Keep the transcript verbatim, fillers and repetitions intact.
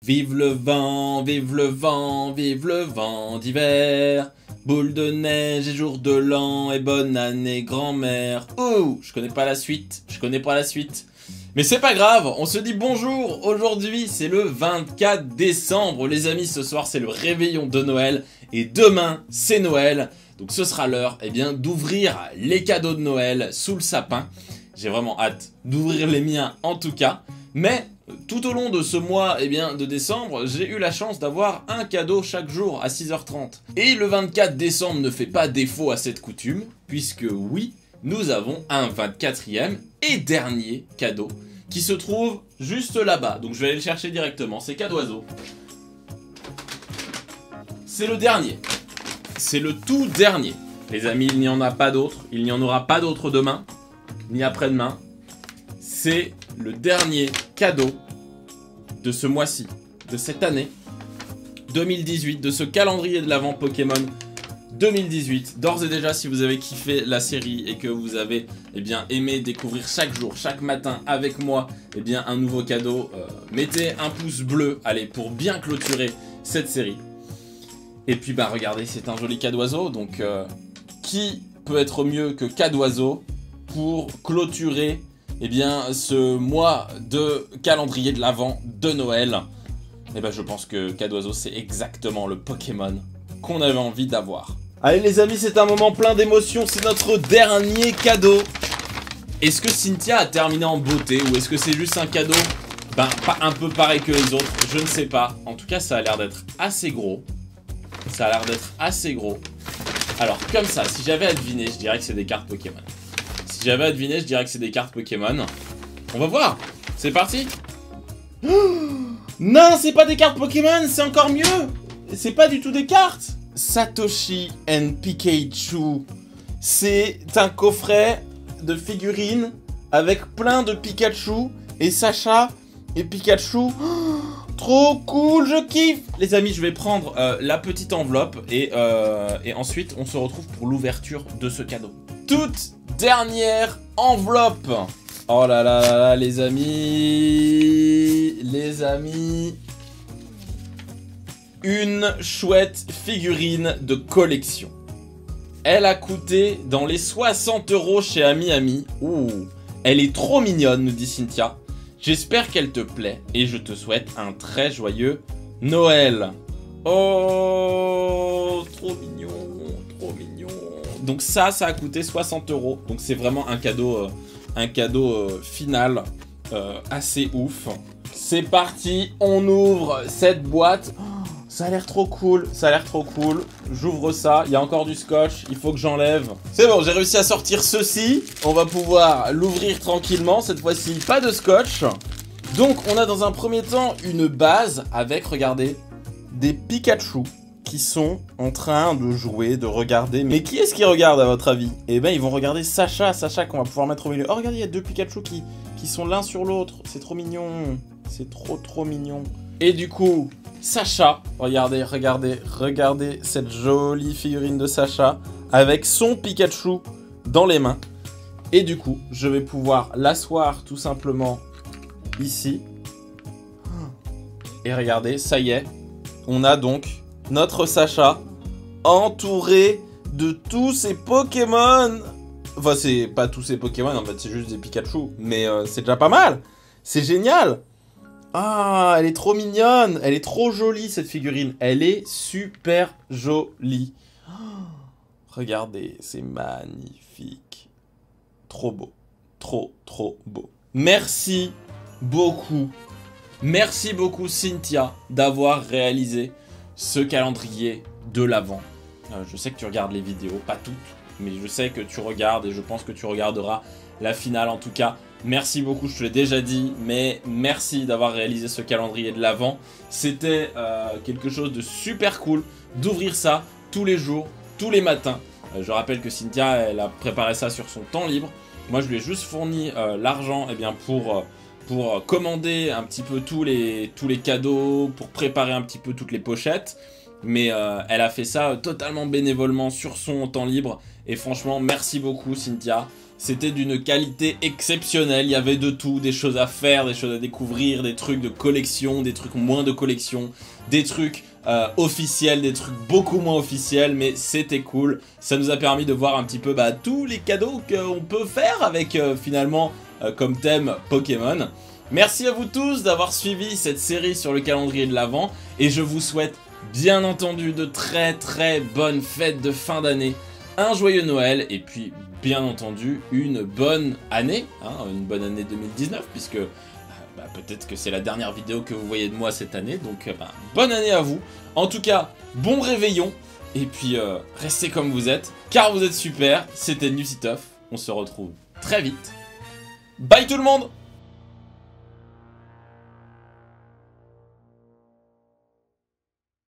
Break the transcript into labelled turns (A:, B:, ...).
A: Vive le vent, vive le vent, vive le vent d'hiver. Boule de neige et jour de l'an et bonne année grand-mère. Ouh, je connais pas la suite, je connais pas la suite. Mais c'est pas grave, on se dit bonjour. Aujourd'hui c'est le vingt-quatre décembre les amis, ce soir c'est le réveillon de Noël. Et demain c'est Noël. Donc ce sera l'heure eh bien d'ouvrir les cadeaux de Noël sous le sapin. J'ai vraiment hâte d'ouvrir les miens en tout cas. Mais tout au long de ce mois eh bien, de décembre, j'ai eu la chance d'avoir un cadeau chaque jour à six heures trente. Et le vingt-quatre décembre ne fait pas défaut à cette coutume, puisque oui, nous avons un vingt-quatrième et dernier cadeau qui se trouve juste là-bas. Donc je vais aller le chercher directement, c'est Cadeauoiseau. C'est le dernier. C'est le tout dernier. Les amis, il n'y en a pas d'autre. Il n'y en aura pas d'autre demain, ni après-demain. C'est le dernier cadeau de ce mois-ci, de cette année deux mille dix-huit, de ce calendrier de l'Avent Pokémon deux mille dix-huit. D'ores et déjà, si vous avez kiffé la série et que vous avez eh bien, aimé découvrir chaque jour, chaque matin avec moi eh bien, un nouveau cadeau, euh, mettez un pouce bleu, allez, pour bien clôturer cette série. Et puis bah regardez, c'est un joli Cadeauoiseau, donc euh, qui peut être mieux que Cadeauoiseau pour clôturer eh bien, ce mois de calendrier de l'Avent de Noël. Et ben je pense que Cadeauoiseau c'est exactement le Pokémon qu'on avait envie d'avoir. Allez les amis, c'est un moment plein d'émotions, c'est notre dernier cadeau. Est-ce que Cynthia a terminé en beauté ou est-ce que c'est juste un cadeau ben pas un peu pareil que les autres, je ne sais pas. En tout cas ça a l'air d'être assez gros. Ça a l'air d'être assez gros. Alors comme ça, si j'avais à deviner, je dirais que c'est des cartes Pokémon. Si j'avais à deviner, je dirais que c'est des cartes Pokémon. On va voir. C'est parti. Oh non, c'est pas des cartes Pokémon, c'est encore mieux. C'est pas du tout des cartes. Satoshi and Pikachu. C'est un coffret de figurines avec plein de Pikachu et Sacha et Pikachu. Oh, trop cool, je kiffe. Les amis, je vais prendre euh, la petite enveloppe et, euh, et ensuite on se retrouve pour l'ouverture de ce cadeau. Toute dernière enveloppe. Oh là là là là, les amis. Les amis. Une chouette figurine de collection. Elle a coûté dans les soixante euros chez Ami Ami. Ouh, elle est trop mignonne, nous dit Cynthia. J'espère qu'elle te plaît et je te souhaite un très joyeux Noël. Oh, trop mignon, trop mignon. Donc ça, ça a coûté soixante euros. Donc c'est vraiment un cadeau, euh, un cadeau euh, final euh, assez ouf. C'est parti, on ouvre cette boîte. Oh, ça a l'air trop cool, ça a l'air trop cool. J'ouvre ça, il y a encore du scotch, il faut que j'enlève. C'est bon, j'ai réussi à sortir ceci. On va pouvoir l'ouvrir tranquillement. Cette fois-ci, pas de scotch. Donc on a dans un premier temps une base avec, regardez, des Pikachu qui sont en train de jouer, de regarder. Mais qui est-ce qui regarde à votre avis? Eh ben ils vont regarder Sacha, Sacha qu'on va pouvoir mettre au milieu. Oh regardez, il y a deux Pikachu qui, qui sont l'un sur l'autre. C'est trop mignon, c'est trop trop mignon. Et du coup, Sacha, regardez, regardez, regardez cette jolie figurine de Sacha avec son Pikachu dans les mains. Et du coup, je vais pouvoir l'asseoir tout simplement ici. Et regardez, ça y est, on a donc notre Sacha entouré de tous ses Pokémon. Enfin, c'est pas tous ses Pokémon, en fait, c'est juste des Pikachu. Mais euh, c'est déjà pas mal. C'est génial. Ah, elle est trop mignonne. Elle est trop jolie, cette figurine. Elle est super jolie. Oh, regardez, c'est magnifique. Trop beau. Trop, trop beau. Merci beaucoup. Merci beaucoup, Cynthia, d'avoir réalisé ce calendrier de l'Avent. Euh, je sais que tu regardes les vidéos, pas toutes, mais je sais que tu regardes et je pense que tu regarderas la finale en tout cas. Merci beaucoup, je te l'ai déjà dit, mais merci d'avoir réalisé ce calendrier de l'Avent. C'était euh, quelque chose de super cool d'ouvrir ça tous les jours, tous les matins. Euh, je rappelle que Cynthia, elle a préparé ça sur son temps libre. Moi, je lui ai juste fourni euh, l'argent eh bien, pour, euh, pour commander un petit peu tous les, tous les cadeaux, pour préparer un petit peu toutes les pochettes. Mais euh, elle a fait ça totalement bénévolement sur son temps libre. Et franchement, merci beaucoup Cynthia. C'était d'une qualité exceptionnelle, il y avait de tout, des choses à faire, des choses à découvrir, des trucs de collection, des trucs moins de collection, des trucs euh, officiels, des trucs beaucoup moins officiels, mais c'était cool. Ça nous a permis de voir un petit peu bah, tous les cadeaux qu'on peut faire avec euh, finalement euh, comme thème Pokémon. Merci à vous tous d'avoir suivi cette série sur le calendrier de l'Avent et je vous souhaite bien entendu de très très bonnes fêtes de fin d'année, un joyeux Noël et puis bien entendu une bonne année, hein, une bonne année deux mille dix-neuf puisque bah, peut-être que c'est la dernière vidéo que vous voyez de moi cette année, donc bah, bonne année à vous. En tout cas, bon réveillon et puis euh, restez comme vous êtes car vous êtes super, c'était Nucitof, on se retrouve très vite. Bye tout le monde!